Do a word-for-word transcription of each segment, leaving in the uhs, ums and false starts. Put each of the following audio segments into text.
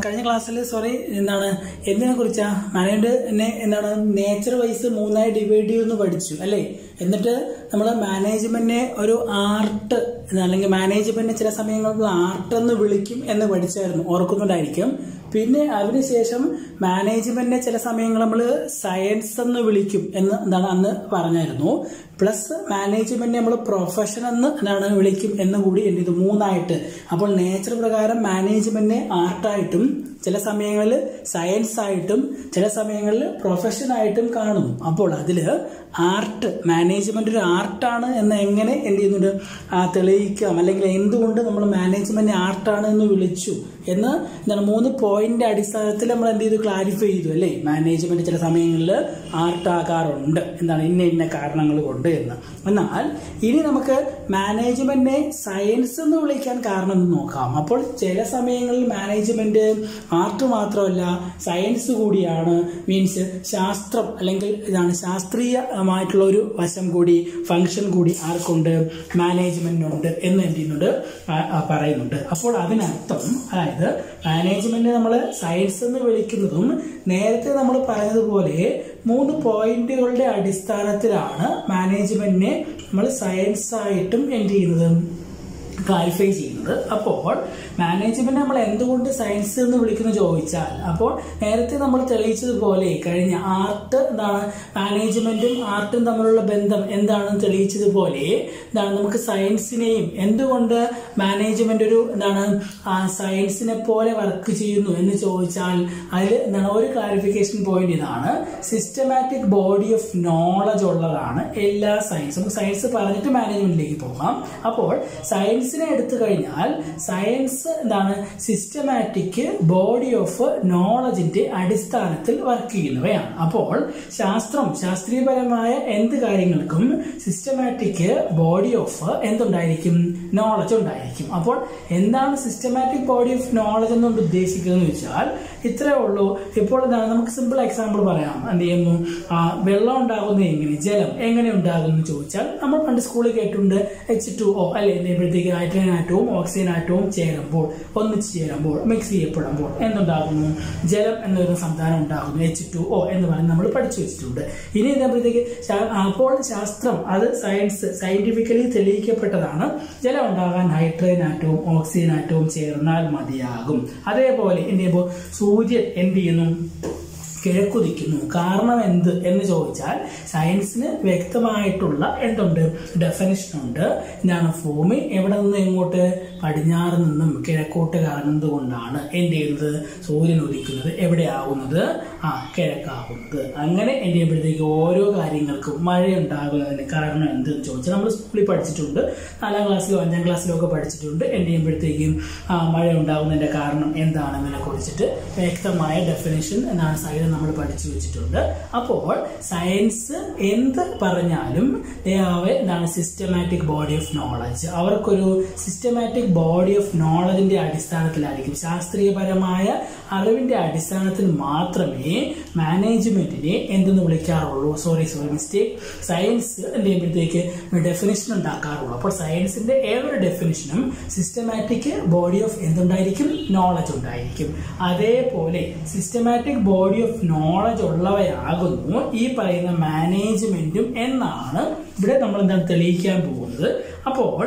കഴിഞ്ഞ ക്ലാസ്സിൽ സോറി എന്താണ് എന്തിനെ കുറിച്ചാ മാനേജ്മെന്റിനെ എന്താണ് നേച്ചർ വൈസ് മൂന്നായി ഡിവൈഡ് ചെയ്യുമെന്ന് പഠിച്ചു അല്ലേ. എന്നിട്ട് നമ്മൾ മാനേജ്മെന്റിനെ ഒരു ആർട്ട് അല്ലെങ്കിൽ മാനേജ്മെന്റിനെ ചില സമയങ്ങളിൽ ആർട്ട് എന്ന് വിളിക്കും എന്ന് പഠിച്ചായിരുന്നു, ഓർക്കുന്നുണ്ടായിരിക്കും. പിന്നെ അതിനുശേഷം മാനേജ്മെന്റിനെ ചില സമയങ്ങൾ നമ്മൾ സയൻസ് എന്ന് വിളിക്കും എന്ന് എന്താണ് അന്ന് പറഞ്ഞായിരുന്നു. പ്ലസ് മാനേജ്മെന്റ് നമ്മൾ പ്രൊഫഷൻ എന്ന് എന്താണ് വിളിക്കും എന്ന് കൂടി എന്ത് ചെയ്തു, മൂന്നായിട്ട്. അപ്പോൾ നേച്ചർ പ്രകാരം മാനേജ്മെന്റിനെ ആർട്ടായിട്ടും ചില സമയങ്ങളിൽ സയൻസ് ആയിട്ടും ചില സമയങ്ങളിൽ പ്രൊഫഷൻ ആയിട്ടും കാണുന്നു. അപ്പോൾ അതിൽ ആർട്ട് മാനേജ്മെന്റ് ഒരു ആർട്ടാണ് എന്ന് എങ്ങനെ എന്ത് ചെയ്യുന്നുണ്ട് ആ തെളിയിക്കാം, അല്ലെങ്കിൽ എന്തുകൊണ്ട് നമ്മൾ മാനേജ്മെന്റ് ആർട്ടാണ് എന്ന് വിളിച്ചു എന്ന് എന്താണ് മൂന്ന് പോയിന്റ് അടിസ്ഥാനത്തിൽ നമ്മൾ എന്ത് ചെയ്തു, ക്ലാരിഫൈ ചെയ്തു അല്ലേ. മാനേജ്മെന്റ് ചില സമയങ്ങളിൽ ആർട്ടാകാറുണ്ട്, എന്താണ് ഇന്ന ഇന്ന കാരണങ്ങൾ കൊണ്ട് എന്ന്. എന്നാൽ ഇനി നമുക്ക് മാനേജ്മെന്റിനെ സയൻസ് എന്ന് വിളിക്കാൻ കാരണം എന്ന് നോക്കാം. അപ്പോൾ ചില സമയങ്ങളിൽ മാനേജ്മെന്റ് ആർട്ട് മാത്രമല്ല സയൻസ് കൂടിയാണ്, മീൻസ് ശാസ്ത്രം അല്ലെങ്കിൽ ഇതാണ് ശാസ്ത്രീയമായിട്ടുള്ള ഒരു വശം കൂടി ഫംഗ്ഷൻ കൂടി ആർക്കുണ്ട്, മാനേജ്മെന്റിനുണ്ട് എന്ന് എന്ത് ചെയ്യുന്നുണ്ട് പറയുന്നുണ്ട്. അപ്പോൾ അതിനർത്ഥം അതായത് മാനേജ്മെന്റ് നമ്മൾ സയൻസ് എന്ന് വിളിക്കുന്നതും നേരത്തെ നമ്മൾ പറഞ്ഞതുപോലെ മൂന്ന് പോയിന്റുകളുടെ അടിസ്ഥാനത്തിലാണ് മാനേജ്മെന്റിനെ നമ്മൾ സയൻസ് ആയിട്ടും എന്ത് ചെയ്യുന്നത് ക്ലാരിഫൈ ചെയ്യുന്നത്. അപ്പോൾ മാനേജ്മെന്റ് നമ്മൾ എന്തുകൊണ്ട് സയൻസ് എന്ന് വിളിക്കുന്നു ചോദിച്ചാൽ, അപ്പോൾ നേരത്തെ നമ്മൾ തെളിയിച്ചതുപോലെ കഴിഞ്ഞ ആർട്ട് എന്താണ് മാനേജ്മെന്റും ആർട്ടും തമ്മിലുള്ള ബന്ധം എന്താണെന്ന് തെളിയിച്ചതുപോലെ എന്താണ് നമുക്ക് സയൻസിനെയും എന്തുകൊണ്ട് മാനേജ്മെന്റ് ഒരു എന്താണ് സയൻസിനെ പോലെ വർക്ക് ചെയ്യുന്നു എന്ന് ചോദിച്ചാൽ അതിൽ എന്താണ് ഒരു ക്ലാരിഫിക്കേഷൻ പോയിന്റ് ഇതാണ്, സിസ്റ്റമാറ്റിക് ബോഡി ഓഫ് നോളജ് ഉള്ളതാണ് എല്ലാ സയൻസും. സയൻസ് പറഞ്ഞിട്ട് മാനേജ്മെന്റിലേക്ക് പോകാം. അപ്പോൾ സയൻസിനെ എടുത്തു കഴിഞ്ഞാൽ സയൻസ് എന്താണ് സിസ്റ്റമാറ്റിക് ബോഡി ഓഫ് നോളജിന്റെ അടിസ്ഥാനത്തിൽ വർക്ക് ചെയ്യുന്നവയാണ്. അപ്പോൾ ശാസ്ത്രം ശാസ്ത്രീയപരമായ എന്ത് കാര്യങ്ങൾക്കും സിസ്റ്റമാറ്റിക് ബോഡി ഓഫ് എന്തുണ്ടായിരിക്കും, നോളജ് ഉണ്ടായിരിക്കും. അപ്പോൾ എന്താണ് സിസ്റ്റമാറ്റിക് ബോഡി ഓഫ് നോളജ് എന്നുകൊണ്ട് ഉദ്ദേശിക്കുന്നത് വെച്ചാൽ ഇത്രേ ഉള്ളൂ. ഇപ്പോൾ എന്താണ് നമുക്ക് സിമ്പിൾ എക്സാമ്പിൾ പറയാം. എന്ത് ചെയ്യുന്നു, വെള്ളം ഉണ്ടാകുന്നത് എങ്ങനെ, ജലം എങ്ങനെ ഉണ്ടാകുന്നു ചോദിച്ചാൽ നമ്മൾ പണ്ട് സ്കൂളിൽ കേട്ടിട്ടുണ്ട് എച്ച് ടു ഒ അല്ലെ. എന്തെയ്യുമ്പോഴത്തേക്ക് ഹൈഡ്രജൻ ആറ്റവും ഓക്സിജൻ ആറ്റവും ചേരുമ്പോൾ ഒന്നിച്ച് ചേരുമ്പോൾ മിക്സ് ചെയ്യപ്പെടുമ്പോൾ എന്തുണ്ടാകുന്നു, ജലം എന്നൊരു സംവിധാനം ഉണ്ടാകുന്നു, എച്ച് ടു ഒ എന്ന് പറഞ്ഞ് നമ്മൾ പഠിച്ചു വെച്ചിട്ടുണ്ട്. ഇനി എന്താകുമ്പോഴത്തേക്ക് അപ്പോൾ ശാസ്ത്രം അത് സയൻസ് സയന്റിഫിക്കലി തെളിയിക്കപ്പെട്ടതാണ്, ജലം ഉണ്ടാകാൻ ഹൈഡ്രജൻ ആറ്റവും ഓക്സിജൻ ആറ്റവും ചേർന്നാൽ മതിയാകും. അതേപോലെ എന്ത് ചെയ്യുമ്പോൾ സൂര്യൻ എന്ത് ചെയ്യുന്നു, കിഴക്കുദിക്കുന്നു. കാരണം എന്ത് എന്ന് ചോദിച്ചാൽ സയൻസിന് വ്യക്തമായിട്ടുള്ള എന്തുണ്ട്, ഡെഫിനിഷൻ ഉണ്ട്. എന്താണ്, ഭൂമി എവിടെ നിന്ന് എങ്ങോട്ട്, പടിഞ്ഞാറ് നിന്നും കിഴക്കോട്ട് കറങ്ങുന്നത് കൊണ്ടാണ് എന്ത് ചെയ്യുന്നത്, സൂര്യൻ ഉദിക്കുന്നത് എവിടെയാവുന്നത്, ആ കിഴക്കാവുന്നത്. അങ്ങനെ എന്ത് ചെയ്യുമ്പോഴത്തേക്ക് ഓരോ കാര്യങ്ങൾക്കും മഴ ഉണ്ടാകുന്നതിന് കാരണം എന്തെന്ന് ചോദിച്ചാൽ നമ്മൾ സ്കൂളിൽ പഠിച്ചിട്ടുണ്ട്, നാലാം ക്ലാസ്സിലോ അഞ്ചാം ക്ലാസ്സിലോ ഒക്കെ പഠിച്ചിട്ടുണ്ട്. എന്ത് ചെയ്യുമ്പോഴത്തേക്കും ആ മഴ ഉണ്ടാകുന്നതിന്റെ കാരണം എന്താണെന്നതിനെ കുറിച്ചിട്ട് വ്യക്തമായ ഡെഫിനിഷൻ എന്നാണ് സൈഡ് നമ്മൾ പഠിച്ചു വെച്ചിട്ടുണ്ട്. അപ്പോൾ സയൻസ് എന്ത് പറഞ്ഞാലും എന്താണ് സിസ്റ്റമാറ്റിക് ബോഡി ഓഫ് നോളജ്, അവർക്കൊരു സിസ്റ്റമാറ്റിക് ബോഡി ഓഫ് നോളജിന്റെ അടിസ്ഥാനത്തിലായിരിക്കും, ശാസ്ത്രീയപരമായ അറിവിന്റെ അടിസ്ഥാനത്തിൽ മാത്രമേ മാനേജ്മെന്റിനെ എന്തെന്ന് വിളിക്കാറുള്ളൂ, സോറി സോറി മിസ്റ്റേക്ക് സയൻസ് എന്ത് ചെയ്യുമ്പോഴത്തേക്ക് ഡെഫിനിഷൻ ഉണ്ടാക്കാറുള്ളൂ. അപ്പോൾ സയൻസിന്റെ ഏതൊരു ഡെഫിനിഷനും സിസ്റ്റമാറ്റിക് ബോഡി ഓഫ് എന്തുണ്ടായിരിക്കും, നോളജ് ഉണ്ടായിരിക്കും. അതേപോലെ സിസ്റ്റമാറ്റിക് ബോഡി ഓഫ് നോളജ് ഉള്ളവയാകുന്നു ഈ പറയുന്ന മാനേജ്മെന്റും എന്നാണ് ഇവിടെ നമ്മൾ എന്താണ് തെളിയിക്കാൻ പോകുന്നത്. അപ്പോൾ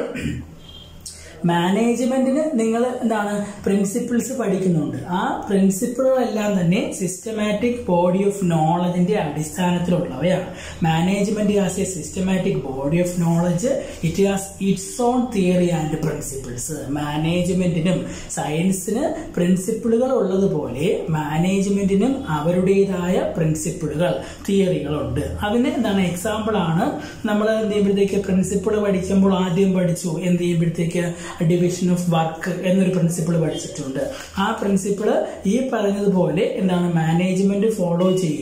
മാനേജ്മെന്റിന് നിങ്ങൾ എന്താണ് പ്രിൻസിപ്പിൾസ് പഠിക്കുന്നുണ്ട്. ആ പ്രിൻസിപ്പിളുകളെല്ലാം തന്നെ സിസ്റ്റമാറ്റിക് ബോഡി ഓഫ് നോളജിന്റെ അടിസ്ഥാനത്തിലുള്ളവയാണ്. Management has a systematic body of knowledge, it has its own theory and principles. മാനേജ്മെന്റിനും സയൻസിന് പ്രിൻസിപ്പിളുകൾ ഉള്ളതുപോലെ മാനേജ്മെന്റിനും അവരുടേതായ പ്രിൻസിപ്പിളുകൾ തിയറികളുണ്ട്. അതിന് എന്താണ് എക്സാമ്പിൾ ആണ് നമ്മൾ എന്ത് ചെയ്യുമ്പോഴത്തേക്ക് പ്രിൻസിപ്പിൾ പഠിക്കുമ്പോൾ ആദ്യം പഠിച്ചു എന്ത് ചെയ്യുമ്പോഴത്തേക്ക് ഡിവിഷൻ ഓഫ് വർക്ക് എന്നൊരു പ്രിൻസിപ്പിൾ പഠിച്ചിട്ടുണ്ട്. ആ പ്രിൻസിപ്പിൾ ഈ പറഞ്ഞതുപോലെ എന്താണ് മാനേജ്മെന്റ് ഫോളോ ചെയ്യുന്ന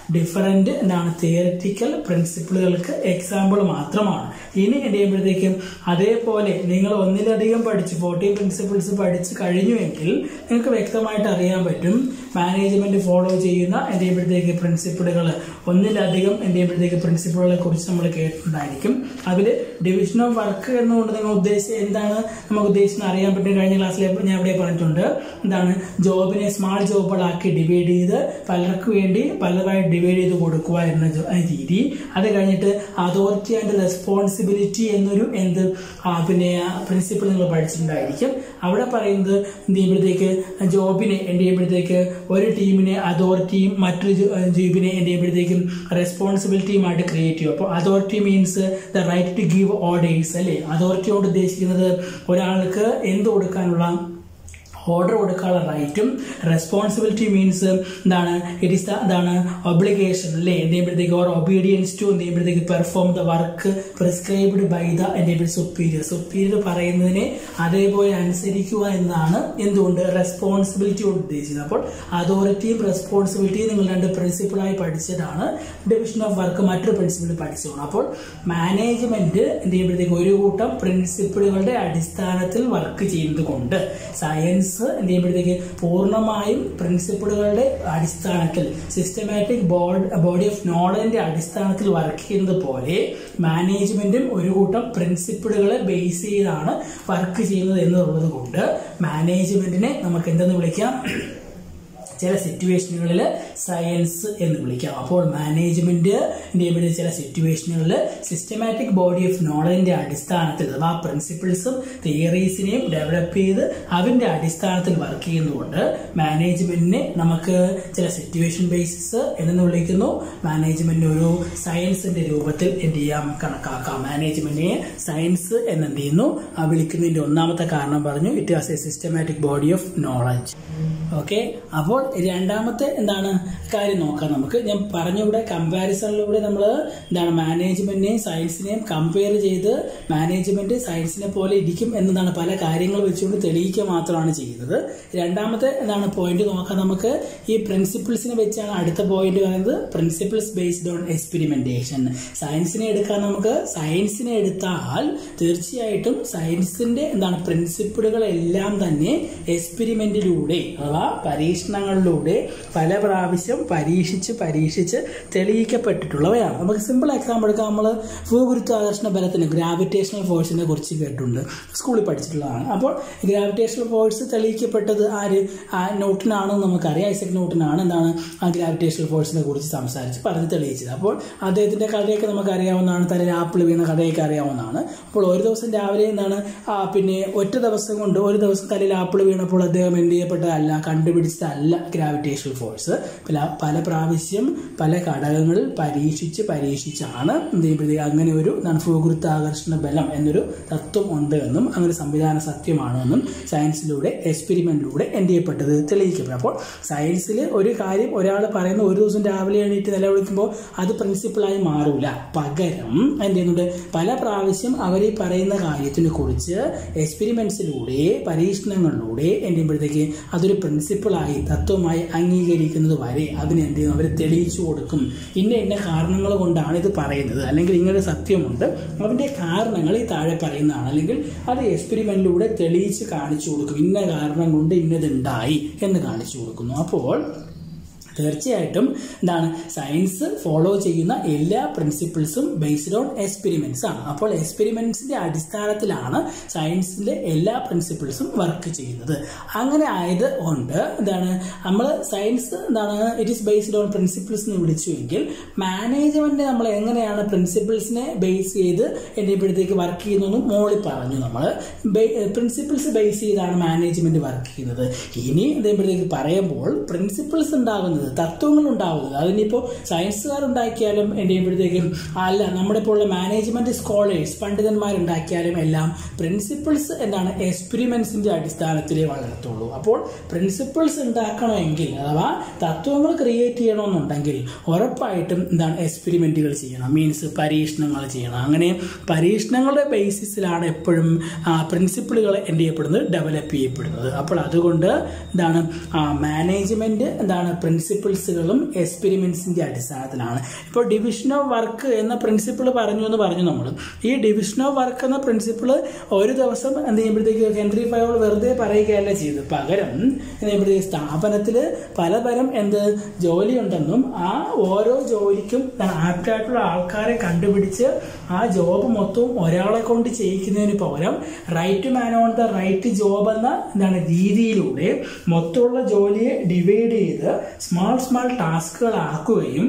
ഡിഫറൻറ്റ് എന്താണ് തിയറിറ്റിക്കൽ പ്രിൻസിപ്പിളുകൾക്ക് എക്സാമ്പിൾ മാത്രമാണ്. ഇനി എന്ത് ചെയ്യുമ്പോഴത്തേക്കും അതേപോലെ നിങ്ങൾ ഒന്നിലധികം പഠിച്ച് ഫോർട്ടീൻ പ്രിൻസിപ്പിൾസ് പഠിച്ച് കഴിഞ്ഞുവെങ്കിൽ നിങ്ങൾക്ക് വ്യക്തമായിട്ട് അറിയാൻ പറ്റും മാനേജ്മെന്റ് ഫോളോ ചെയ്യുന്ന എന്ത് ചെയ്യുമ്പോഴത്തേക്ക് പ്രിൻസിപ്പിളുകൾ ഒന്നിലധികം എന്ത് ചെയ്യുമ്പോഴത്തേക്ക് പ്രിൻസിപ്പിളുകളെ കുറിച്ച് നമ്മൾ കേട്ടിട്ടുണ്ടായിരിക്കും. അതിൽ ഡിവിഷൻ ഓഫ് വർക്ക് എന്നുകൊണ്ട് നിങ്ങൾ ഉദ്ദേശിച്ച് എന്താണ് നമുക്ക് ഉദ്ദേശിച്ചത് അറിയാൻ പറ്റും. കഴിഞ്ഞ ക്ലാസ്സിൽ ഞാൻ ഇവിടെ പറഞ്ഞിട്ടുണ്ട് എന്താണ് ജോബിനെ സ്മാർട്ട് ജോബുകളാക്കി ഡിവൈഡ് ചെയ്ത് പലർക്ക് വേണ്ടി പലതായി ഡിവൈഡ് ചെയ്ത് കൊടുക്കുക എന്ന രീതി. അത് കഴിഞ്ഞിട്ട് അതോറിറ്റി ആൻഡ് റെസ്പോൺസിബിലിറ്റി എന്നൊരു എന്ത് പിന്നെ പ്രിൻസിപ്പിൾ നിങ്ങൾ പഠിച്ചിട്ടുണ്ടായിരിക്കും. അവിടെ പറയുന്നത് എന്ത് ചെയ്യുമ്പോഴത്തേക്ക് ജോബിനെ എന്ത് ചെയ്യുമ്പോഴത്തേക്ക് ഒരു ടീമിനെ അതോറിറ്റിയും മറ്റൊരു ജോബിനെ എന്ത് ചെയ്യുമ്പോഴത്തേക്കും റെസ്പോൺസിബിലിറ്റിയുമായിട്ട് ക്രിയേറ്റ് ചെയ്യും. അപ്പോൾ authority means the right to give orders അല്ലേ. അതോറിറ്റിയോട് ഉദ്ദേശിക്കുന്നത് ഒരാൾക്ക് എന്ത് കൊടുക്കാനുള്ള ഓർഡർ കൊടുക്കാനുള്ള റൈറ്റും. റെസ്പോൺസിബിലിറ്റി മീൻസ് എന്താണ് ഇറ്റ് ഈസ് ദ എന്താണ് ഒബ്ലിഗേഷൻ അല്ലേ എന്ത് ചെയ്യുമ്പോഴത്തേക്ക് ഓർ ഒബീഡിയൻസ് ടു എന്ത് ചെയ്യുമ്പോഴത്തേക്ക് perform the work prescribed by the എന്ത് സുപ്പീരിയർ. സുപ്പീരിയർ പറയുന്നതിനെ അതേപോലെ അനുസരിക്കുക എന്നതാണ് എന്തുകൊണ്ട് റെസ്പോൺസിബിലിറ്റി കൊണ്ട് ഉദ്ദേശിക്കുന്നത്. അപ്പോൾ അതോറിറ്റിയും റെസ്പോൺസിബിലിറ്റിയും നിങ്ങൾ രണ്ട് പ്രിൻസിപ്പിളായി പഠിച്ചിട്ടാണ് ഡിവിഷൻ ഓഫ് വർക്ക് മറ്റൊരു പ്രിൻസിപ്പിൾ പഠിച്ചോണം. അപ്പോൾ മാനേജ്മെന്റ് എന്ത് ചെയ്യുമ്പോഴത്തേക്ക് ഒരു കൂട്ടം പ്രിൻസിപ്പിളുകളുടെ അടിസ്ഥാനത്തിൽ വർക്ക് ചെയ്യുന്നത് കൊണ്ട് സയൻസ് എന്ത് ചെയ്യുമ്പോഴത്തേക്ക് പൂർണ്ണമായും പ്രിൻസിപ്പിളുകളുടെ അടിസ്ഥാനത്തിൽ സിസ്റ്റമാറ്റിക് ബോഡി ഓഫ് നോളജിന്റെ അടിസ്ഥാനത്തിൽ വർക്ക് ചെയ്യുന്നത് പോലെ മാനേജ്മെന്റും ഒരു കൂട്ടം പ്രിൻസിപ്പിളുകളെ ബേസ് ചെയ്താണ് വർക്ക് ചെയ്യുന്നത് എന്നുള്ളത് കൊണ്ട് മാനേജ്മെന്റിനെ നമുക്ക് എന്തെന്ന് വിളിക്കാം ചില സിറ്റുവേഷനുകളിൽ സയൻസ് എന്ന് വിളിക്കാം. അപ്പോൾ മാനേജ്മെന്റ് ചില സിറ്റുവേഷനുകളിൽ സിസ്റ്റമാറ്റിക് ബോഡി ഓഫ് നോളജിന്റെ അടിസ്ഥാനത്തിൽ അഥവാ പ്രിൻസിപ്പിൾസും തിയറീസിനെയും ഡെവലപ്പ് ചെയ്ത് അതിന്റെ അടിസ്ഥാനത്തിൽ വർക്ക് ചെയ്യുന്നതുകൊണ്ട് മാനേജ്മെന്റിനെ നമുക്ക് ചില സിറ്റുവേഷൻ ബേസിസ് എന്ന് വിളിക്കുന്നു. മാനേജ്മെന്റ് ഒരു സയൻസിന്റെ രൂപത്തിൽ എന്ത് ചെയ്യാം കണക്കാക്കാം. മാനേജ്മെന്റിനെ സയൻസ് എന്ന് എന്ത് ചെയ്യുന്നു വിളിക്കുന്നതിന്റെ ഒന്നാമത്തെ കാരണം പറഞ്ഞു it has a systematic body of knowledge. Okay, അപ്പോൾ രണ്ടാമത്തെ എന്താണ് കാര്യം നോക്കാം നമുക്ക്. ഞാൻ പറഞ്ഞവിടെ കമ്പാരിസണിലൂടെ നമ്മൾ എന്താണ് മാനേജ്മെന്റിനെയും സയൻസിനെയും കമ്പയർ ചെയ്ത് മാനേജ്മെന്റ് സയൻസിനെ പോലെ ഇരിക്കും എന്നതാണ് പല കാര്യങ്ങൾ വെച്ചുകൊണ്ട് തെളിയിക്കുക മാത്രമാണ് ചെയ്യുന്നത്. രണ്ടാമത്തെ എന്താണ് പോയിന്റ് നോക്കാം നമുക്ക്. ഈ പ്രിൻസിപ്പിൾസിനെ വെച്ചാണ് അടുത്ത പോയിന്റ് പറയുന്നത് പ്രിൻസിപ്പിൾസ് ബേസ്ഡ് ഓൺ എക്സ്പെരിമെന്റേഷൻ. സയൻസിനെ എടുക്കാൻ നമുക്ക് സയൻസിനെ എടുത്താൽ തീർച്ചയായിട്ടും സയൻസിന്റെ എന്താണ് പ്രിൻസിപ്പിളുകളെല്ലാം തന്നെ എക്സ്പെരിമെന്റിലൂടെ അഥവാ പരീക്ഷണങ്ങളിലൂടെ പല പ്രാവശ്യം പരീക്ഷിച്ച് പരീക്ഷിച്ച് തെളിയിക്കപ്പെട്ടിട്ടുള്ളവയാണ്. നമുക്ക് സിമ്പിൾ എക്സാമ്പിൾ എടുക്കാം. നമ്മൾ ഭൂഗുരുത്വാകർഷണ ബലത്തിന് ഗ്രാവിറ്റേഷണൽ ഫോഴ്സിനെ കുറിച്ച് കേട്ടിട്ടുണ്ട്, സ്കൂളിൽ പഠിച്ചിട്ടുള്ളതാണ്. അപ്പോൾ ഗ്രാവിറ്റേഷണൽ ഫോഴ്സ് തെളിയിക്കപ്പെട്ടത് ആര് ന്യൂട്ടനാണെന്ന് നമുക്കറിയാം. ഐസക് ന്യൂട്ടനാണ് എന്താണ് ആ ഗ്രാവിറ്റേഷണൽ ഫോഴ്സിനെ കുറിച്ച് സംസാരിച്ച് പറഞ്ഞ് തെളിയിച്ചത്. അപ്പോൾ അദ്ദേഹത്തിന്റെ കഥയൊക്കെ നമുക്ക് അറിയാവുന്നതാണ്. തലയിൽ ആപ്പിൾ വീണ കഥയൊക്കെ അറിയാവുന്നതാണ്. അപ്പോൾ ഒരു ദിവസം രാവിലെ എന്താണ് പിന്നെ ഒറ്റ ദിവസം കൊണ്ട് ഒരു ദിവസം തലയിൽ ആപ്പിൾ വീണപ്പോൾ അദ്ദേഹം എന്ത് ചെയ്യപ്പെട്ടതല്ല കണ്ടുപിടിച്ചതല്ല ഗ്രാവിറ്റേഷണൽ ഫോഴ്സ്. പല പ്രാവശ്യം പല ഘടകങ്ങളിൽ പരീക്ഷിച്ച് പരീക്ഷിച്ചാണ് എന്ത് ചെയ്യുമ്പോഴത്തേക്ക് അങ്ങനെ ഒരു ഭൂഗുരുത്വാകർഷണ ബലം എന്നൊരു തത്വം ഉണ്ട് എന്നും അങ്ങനെ സംവിധാന സത്യമാണെന്നും സയൻസിലൂടെ എക്സ്പെരിമെന്റിലൂടെ എന്ത് ചെയ്യപ്പെട്ടത് തെളിയിക്കപ്പെട്ടു. അപ്പോൾ സയൻസിൽ ഒരു കാര്യം ഒരാൾ പറയുന്ന ഒരു ദിവസം രാവിലെ എണീറ്റ് നിലവിളിക്കുമ്പോൾ അത് പ്രിൻസിപ്പിളായി മാറൂല. പകരം എന്ത് ചെയ്യുന്നുണ്ട് പല പ്രാവശ്യം അവർ ഈ പറയുന്ന കാര്യത്തിനെ കുറിച്ച് എക്സ്പെരിമെന്റ്സിലൂടെ പരീക്ഷണങ്ങളിലൂടെ എന്ത് ചെയ്യുമ്പോഴത്തേക്ക് അതൊരു പ്രിൻസിപ്പിളായി തത്വമായി അംഗീകരിക്കുന്നത് വരെ അതിനെ എന്ത് ചെയ്യുന്നു അവർ തെളിയിച്ചു കൊടുക്കും. ഇന്ന ഇന്ന കാരണങ്ങൾ കൊണ്ടാണ് ഇത് പറയുന്നത്, അല്ലെങ്കിൽ ഇങ്ങനെ സത്യമുണ്ട്, അതിന്റെ കാരണങ്ങൾ ഈ താഴെ പറയുന്നതാണ്, അല്ലെങ്കിൽ അത് എക്സ്പെരിമെന്റിലൂടെ തെളിയിച്ച് കാണിച്ചു കൊടുക്കും. ഇന്ന കാരണം കൊണ്ട് ഇന്നതുണ്ടായി എന്ന് കാണിച്ചു കൊടുക്കുന്നു. അപ്പോൾ തീർച്ചയായിട്ടും എന്താണ് സയൻസ് ഫോളോ ചെയ്യുന്ന എല്ലാ പ്രിൻസിപ്പിൾസും ബേസ്ഡ് ഓൺ എക്സ്പെരിമെന്റ്സ് ആണ്. അപ്പോൾ എക്സ്പെരിമെന്റ്സിന്റെ അടിസ്ഥാനത്തിലാണ് സയൻസിന്റെ എല്ലാ പ്രിൻസിപ്പിൾസും വർക്ക് ചെയ്യുന്നത്. അങ്ങനെ ആയത് കൊണ്ട് എന്താണ് നമ്മൾ സയൻസ് എന്താണ് it is based on principles എന്ന് വിളിച്ചുവെങ്കിൽ മാനേജ്മെന്റ് നമ്മൾ എങ്ങനെയാണ് പ്രിൻസിപ്പിൾസിനെ ബേസ് ചെയ്ത് എന്തെപ്പോഴത്തേക്ക് വർക്ക് ചെയ്യുന്നതെന്നും മോളിൽ പറഞ്ഞു. നമ്മൾ പ്രിൻസിപ്പിൾസ് ബേസ് ചെയ്താണ് മാനേജ്മെന്റ് വർക്ക് ചെയ്യുന്നത്. ഇനി എന്തെപ്പോഴത്തേക്ക് പറയുമ്പോൾ പ്രിൻസിപ്പിൾസ് ഉണ്ടാകുന്നത് തത്വങ്ങൾ ഉണ്ടാവുന്നത് അതിനിപ്പോ സയൻസുകാർ ഉണ്ടാക്കിയാലും എന്ത് ചെയ്യുമ്പോഴത്തേക്കും അല്ല നമ്മുടെ ഇപ്പോൾ ഉള്ള മാനേജ്മെന്റ് സ്കോളേഴ്സ് പണ്ഡിതന്മാരുണ്ടാക്കിയാലും എല്ലാം പ്രിൻസിപ്പിൾസ് എന്താണ് എക്സ്പെരിമെന്റ്സിന്റെ അടിസ്ഥാനത്തിലേ വളരത്തുള്ളൂ. അപ്പോൾ പ്രിൻസിപ്പിൾസ് ഉണ്ടാക്കണമെങ്കിൽ അഥവാ തത്വങ്ങൾ ക്രിയേറ്റ് ചെയ്യണമെന്നുണ്ടെങ്കിൽ ഉറപ്പായിട്ടും എന്താണ് എക്സ്പെരിമെന്റുകൾ ചെയ്യണം, മീൻസ് പരീക്ഷണങ്ങൾ ചെയ്യണം. അങ്ങനെ പരീക്ഷണങ്ങളുടെ ബേസിസിലാണ് എപ്പോഴും പ്രിൻസിപ്പിളുകൾ എന്ത് ചെയ്യപ്പെടുന്നത് ഡെവലപ്പ് ചെയ്യപ്പെടുന്നത്. അപ്പോൾ അതുകൊണ്ട് എന്താണ് മാനേജ്മെന്റ് എന്താണ് പ്രിൻസിപ്പിൾ പ്രിൻസിപ്പിൾസുകളും എക്സ്പെരിമെന്റ്സിന്റെ അടിസ്ഥാനത്തിലാണ്. ഇപ്പോൾ ഡിവിഷൻ ഓഫ് വർക്ക് എന്ന പ്രിൻസിപ്പിൾ പറഞ്ഞു എന്ന് പറഞ്ഞു നമ്മൾ. ഈ ഡിവിഷൻ ഓഫ് വർക്ക് എന്ന പ്രിൻസിപ്പിൾ ഒരു ദിവസം എന്ത് ചെയ്യുമ്പോഴത്തേക്ക് ഹെൻറി ഫയോൾ വെറുതെ പറയുകയല്ല ചെയ്തത്. പകരം എന്ത് ചെയ്യുമ്പോഴത്തേക്ക് സ്ഥാപനത്തിൽ പലതരം എന്ത് ജോലി ഉണ്ടെന്നും ആ ഓരോ ജോലിക്കും ആപ്റ്റായിട്ടുള്ള ആൾക്കാരെ കണ്ടുപിടിച്ച് ആ ജോബ് മൊത്തവും ഒരാളെ കൊണ്ട് ചെയ്യിക്കുന്നതിന് പകരം right man on the right job എന്ന എന്താണ് രീതിയിലൂടെ മൊത്തമുള്ള ജോലിയെ ഡിവൈഡ് ചെയ്ത് സ്മാൾ സ്മാൾ ടാസ്കുകൾ ആക്കുകയും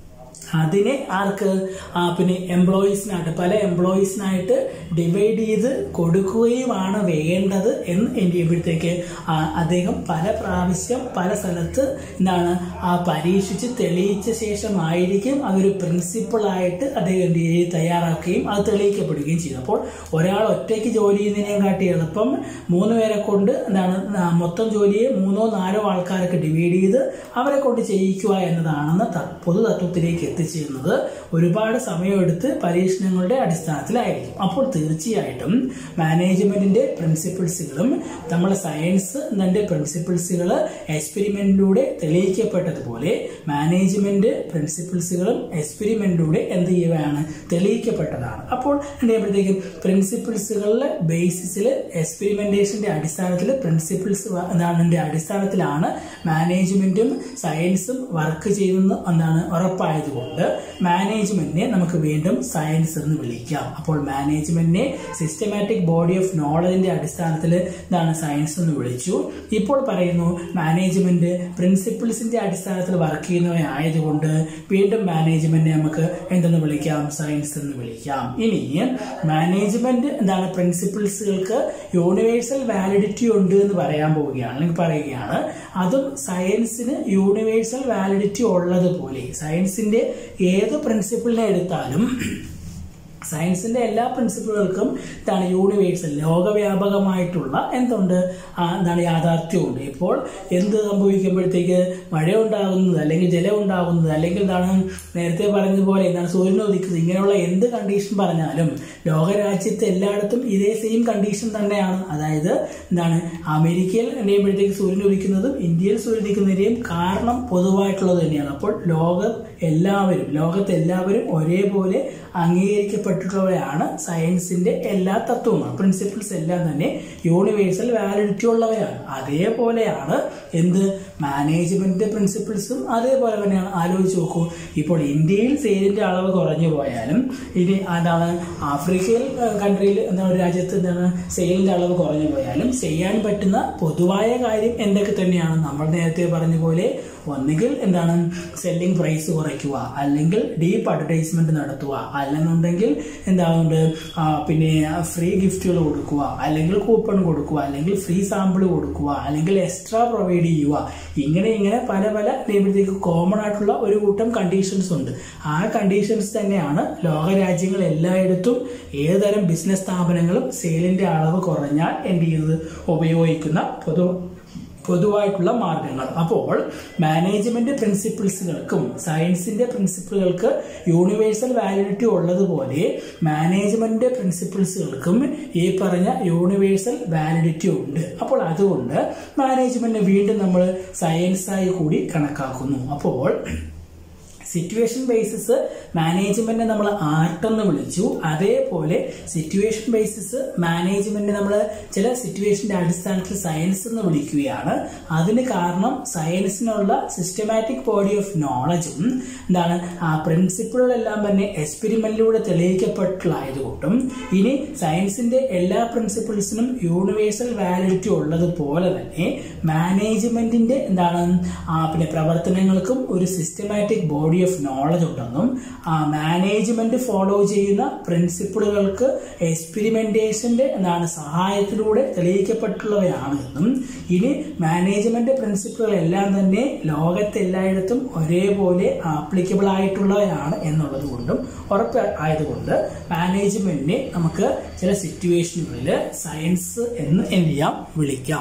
അതിനെ ആർക്ക് ആ പിന്നെ എംപ്ലോയീസിനായിട്ട് പല എംപ്ലോയീസിനായിട്ട് ഡിവൈഡ് ചെയ്ത് കൊടുക്കുകയുമാണ് വേണ്ടത് എന്ന് എന്ത് ചെയ്യുമ്പോഴത്തേക്ക് അദ്ദേഹം പല പ്രാവശ്യം പല സ്ഥലത്ത് എന്താണ് ആ പരീക്ഷിച്ച് തെളിയിച്ച ശേഷമായിരിക്കും അതൊരു പ്രിൻസിപ്പിളായിട്ട് അദ്ദേഹം എന്ത് ചെയ്ത് തയ്യാറാക്കുകയും അത് തെളിയിക്കപ്പെടുകയും ചെയ്തു. അപ്പോൾ ഒരാൾ ഒറ്റയ്ക്ക് ജോലി ചെയ്യുന്നതിനെ കാട്ടി എളുപ്പം മൂന്ന് പേരെ കൊണ്ട് എന്താണ് മൊത്തം ജോലിയെ മൂന്നോ നാലോ ആൾക്കാരൊക്കെ ഡിവൈഡ് ചെയ്ത് അവരെ കൊണ്ട് ചെയ്യിക്കുക എന്നതാണെന്ന് പൊതു തത്വത്തിലേക്ക് എത്തിച്ചേരുന്നത് ഒരുപാട് സമയമെടുത്ത് പരീക്ഷണങ്ങളുടെ അടിസ്ഥാനത്തിലായിരിക്കും. അപ്പോൾ തീർച്ചയായിട്ടും മാനേജ്മെന്റിന്റെ പ്രിൻസിപ്പിൾസുകളും നമ്മുടെ സയൻസ് എന്നതിന്റെ പ്രിൻസിപ്പിൾസുകൾ എക്സ്പെരിമെന്റിലൂടെ തെളിയിക്കപ്പെട്ടതുപോലെ മാനേജ്മെന്റ് പ്രിൻസിപ്പിൾസുകളും എക്സ്പെരിമെന്റിലൂടെ എന്ത് ചെയ്യുകയാണ് തെളിയിക്കപ്പെട്ടതാണ്. അപ്പോൾ എന്തെയ്യുമ്പോഴത്തേക്കും പ്രിൻസിപ്പിൾസുകളുടെ ബേസിസിൽ എക്സ്പെരിമെന്റേഷന്റെ അടിസ്ഥാനത്തിൽ പ്രിൻസിപ്പിൾസ് എന്നതിന്റെ അടിസ്ഥാനത്തിലാണ് മാനേജ്മെന്റും സയൻസും വർക്ക് ചെയ്യുന്നത് എന്നാണ് ഉറപ്പായതുകൊണ്ട് മാനേജ്മെന്റിനെ നമുക്ക് വീണ്ടും സയൻസ് എന്ന് വിളിക്കാം. അപ്പോൾ മാനേജ്മെന്റിനെ സിസ്റ്റമാറ്റിക് ബോഡി ഓഫ് നോളജിന്റെ അടിസ്ഥാനത്തിൽ ഇതാണ് സയൻസ് എന്ന് വിളിച്ചു. ഇപ്പോൾ പറയുന്നു മാനേജ്മെന്റ് പ്രിൻസിപ്പിൾസിന്റെ അടിസ്ഥാനത്തിൽ വർക്ക് ചെയ്യുന്നവയായതുകൊണ്ട് വീണ്ടും മാനേജ്മെന്റിനെ നമുക്ക് എന്തെന്ന് വിളിക്കാം സയൻസ് എന്ന് വിളിക്കാം. ഇനി മാനേജ്മെന്റ് എന്താണ് പ്രിൻസിപ്പിൾസുകൾക്ക് യൂണിവേഴ്സൽ വാലിഡിറ്റി ഉണ്ട് എന്ന് പറയാൻ പോവുകയാണ് അല്ലെങ്കിൽ പറയുകയാണ്. അതും സയൻസിന് യൂണിവേഴ്സൽ വാലിഡിറ്റി ഉള്ളതുപോലെ സയൻസിന്റെ ഏത് പ്രിൻസിപ്പിളിനെ എടുത്താലും സയൻസിന്റെ എല്ലാ പ്രിൻസിപ്പിളുകൾക്കും എന്താണ് യൂണിവേഴ്സൽ ലോകവ്യാപകമായിട്ടുള്ള എന്തുണ്ട് എന്താണ് യാഥാർത്ഥ്യമുണ്ട്. ഇപ്പോൾ എന്ത് സംഭവിക്കുമ്പോഴത്തേക്ക് മഴ ഉണ്ടാകുന്നത് അല്ലെങ്കിൽ ജലം ഉണ്ടാകുന്നത് അല്ലെങ്കിൽ എന്താണ് നേരത്തെ പറഞ്ഞതുപോലെ എന്താണ് സൂര്യൻ ഉദിക്കുന്നത് ഇങ്ങനെയുള്ള എന്ത് കണ്ടീഷൻ പറഞ്ഞാലും ലോകരാജ്യത്ത് എല്ലായിടത്തും ഇതേ സെയിം കണ്ടീഷൻ തന്നെയാണ്. അതായത് എന്താണ് അമേരിക്കയിൽ എന്തെയ്യുമ്പോഴത്തേക്ക് സൂര്യൻ ഉദിക്കുന്നതും ഇന്ത്യയിൽ സൂര്യൻ ഉദിക്കുന്നതിന്റെയും കാരണം പൊതുവായിട്ടുള്ളത് തന്നെയാണ്. അപ്പോൾ ലോകം എല്ലാവരും ലോകത്ത് എല്ലാവരും ഒരേപോലെ അംഗീകരിക്കപ്പെട്ടിട്ടുള്ളവയാണ് സയൻസിന്റെ എല്ലാ തത്വങ്ങളും പ്രിൻസിപ്പിൾസ് എല്ലാം തന്നെ യൂണിവേഴ്സൽ വാലിഡിറ്റി ഉള്ളവയാണ്. അതേപോലെയാണ് എന്ത് മാനേജ്മെന്റ് പ്രിൻസിപ്പിൾസും അതേപോലെ തന്നെയാണ്. ആലോചിച്ച് നോക്കൂ, ഇപ്പോൾ ഇന്ത്യയിൽ സെയിലിന്റെ അളവ് കുറഞ്ഞു പോയാലും ഇനി എന്താണ് ആഫ്രിക്കയിൽ കൺട്രിയിൽ എന്താണ് രാജ്യത്ത് എന്താണ് സെയിലിന്റെ അളവ് കുറഞ്ഞു പോയാലും ചെയ്യാൻ പറ്റുന്ന പൊതുവായ കാര്യം എന്തൊക്കെ തന്നെയാണ് നമ്മൾ നേരത്തെ പറഞ്ഞ പോലെ ഒന്നുകിൽ എന്താണ് സെല്ലിംഗ് പ്രൈസ് കുറയ്ക്കുക അല്ലെങ്കിൽ ഡീപ്പ് അഡ്വർടൈസ്മെന്റ് നടത്തുക അല്ലെന്നുണ്ടെങ്കിൽ എന്താകുന്നുണ്ട് പിന്നെ ഫ്രീ ഗിഫ്റ്റുകൾ കൊടുക്കുക അല്ലെങ്കിൽ കൂപ്പൺ കൊടുക്കുക അല്ലെങ്കിൽ ഫ്രീ സാമ്പിൾ കൊടുക്കുക അല്ലെങ്കിൽ എക്സ്ട്രാ പ്രൊവൈഡ് ചെയ്യുക. ഇങ്ങനെ ഇങ്ങനെ പല പല നിയമത്തേക്ക് കോമൺ ആയിട്ടുള്ള ഒരു കൂട്ടം കണ്ടീഷൻസ് ഉണ്ട്. ആ കണ്ടീഷൻസ് തന്നെയാണ് ലോകരാജ്യങ്ങൾ എല്ലായിടത്തും ഏതുതരം ബിസിനസ് സ്ഥാപനങ്ങളും സെയിലിന്റെ അളവ് കുറഞ്ഞാൽ എന്ത് ചെയ്യുന്നത് ഉപയോഗിക്കുന്ന പൊതു പൊതുവായിട്ടുള്ള മാർഗങ്ങൾ. അപ്പോൾ മാനേജ്മെന്റ് പ്രിൻസിപ്പിൾസുകൾക്കും സയൻസിന്റെ പ്രിൻസിപ്പിളുകൾക്ക് യൂണിവേഴ്സൽ വാലിഡിറ്റി ഉള്ളതുപോലെ മാനേജ്മെന്റ് പ്രിൻസിപ്പിൾസുകൾക്കും ഈ പറഞ്ഞ യൂണിവേഴ്സൽ വാലിഡിറ്റി ഉണ്ട്. അപ്പോൾ അതുകൊണ്ട് മാനേജ്മെന്റ് വീണ്ടും നമ്മൾ സയൻസായി കൂടി കണക്കാക്കുന്നു. അപ്പോൾ സിറ്റുവേഷൻ ബേസിസ് മാനേജ്മെന്റ് നമ്മൾ ആർട്ട് എന്ന് വിളിച്ചു. അതേപോലെ സിറ്റുവേഷൻ ബേസിസ് മാനേജ്മെന്റ് നമ്മൾ ചില സിറ്റുവേഷന്റെ അടിസ്ഥാനത്തിൽ സയൻസ് എന്ന് വിളിക്കുകയാണ്. അതിന് കാരണം സയൻസിനുള്ള സിസ്റ്റമാറ്റിക് ബോഡി ഓഫ് നോളജും എന്താണ് ആ പ്രിൻസിപ്പിളുകളെല്ലാം തന്നെ എക്സ്പെരിമെന്റിലൂടെ തെളിയിക്കപ്പെട്ടുള്ളതുകൊണ്ടും ഇനി സയൻസിന്റെ എല്ലാ പ്രിൻസിപ്പിൾസിനും യൂണിവേഴ്സൽ വാലിഡിറ്റി ഉള്ളതുപോലെ തന്നെ മാനേജ്മെന്റിന്റെ എന്താണ് ആ പിന്നെ പ്രവർത്തനങ്ങൾക്കും ഒരു സിസ്റ്റമാറ്റിക് ബോഡി ഓഫ് നോളജ് ഉണ്ടെന്നും ആ മാനേജ്മെന്റ് ഫോളോ ചെയ്യുന്ന പ്രിൻസിപ്പിളുകൾക്ക് എക്സ്പെരിമെന്റേഷന്റെ എന്താണ് സഹായത്തിലൂടെ തെളിയിക്കപ്പെട്ടുള്ളവയാണ് എന്നും ഇനി മാനേജ്മെന്റ് പ്രിൻസിപ്പിളുകൾ എല്ലാം തന്നെ ലോകത്തെല്ലായിടത്തും ഒരേപോലെ ആപ്ലിക്കബിൾ ആയിട്ടുള്ളവയാണ് എന്നുള്ളത് കൊണ്ടും ഉറപ്പ് ആയതുകൊണ്ട് മാനേജ്മെന്റിനെ നമുക്ക് ചില സിറ്റുവേഷനുകളിൽ സയൻസ് എന്ന് എന്ത് ചെയ്യാം വിളിക്കാം.